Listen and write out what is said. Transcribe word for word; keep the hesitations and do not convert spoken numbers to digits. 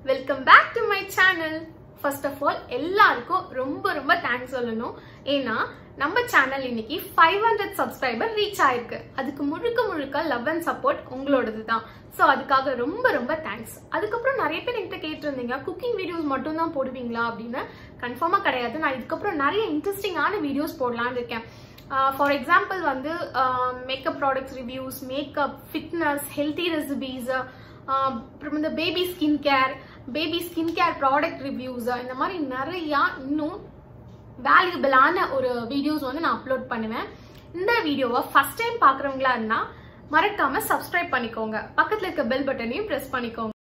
Welcome back to my channel. First of all, எல்லாருக்கும் ரொம்ப ரொம்ப தேங்க்ஸ் சொல்லணும். ஏன்னா நம்ம சேனல் இன்னைக்கு five hundred சப்ஸ்கிரைபர் ரீச் ஆயிருக்கு. அதுக்கு முழுக்க முழுக்க லவ் அண்ட் சப்போர்ட் உங்களோடது தான். ஸோ அதுக்காக ரொம்ப ரொம்ப தேங்க்ஸ். அதுக்கப்புறம் நிறைய பேர் என்கிட்ட கேட்டிருந்தீங்க, குக்கிங் வீடியோஸ் மட்டும் தான் போடுவீங்களா அப்படின்னு. கன்ஃபார்மாக கிடையாது. நான் இதுக்கப்புறம் நிறைய இன்ட்ரெஸ்டிங்கான வீடியோஸ் போடலான்னு இருக்கேன். ஃபார் எக்ஸாம்பிள் வந்து makeup products reviews, makeup, fitness, healthy recipes, அப்புறம் இந்த baby skin care, baby skin care product reviews, இந்த மாதிரி நிறையா இன்னும் வேல்யூபிளான ஒரு வீடியோஸ் வந்து நான் அப்லோட் பண்ணுவேன். இந்த வீடியோவை ஃபர்ஸ்ட் டைம் பார்க்குறவங்களா இருந்தால் மறக்காம சப்ஸ்கிரைப் பண்ணிக்கோங்க. பக்கத்தில் இருக்க பெல் பட்டனையும் ப்ரெஸ் பண்ணிக்கோங்க.